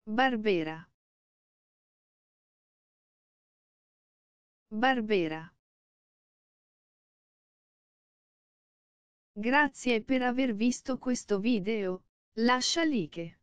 Barbera. Barbera. Grazie per aver visto questo video, lascia like.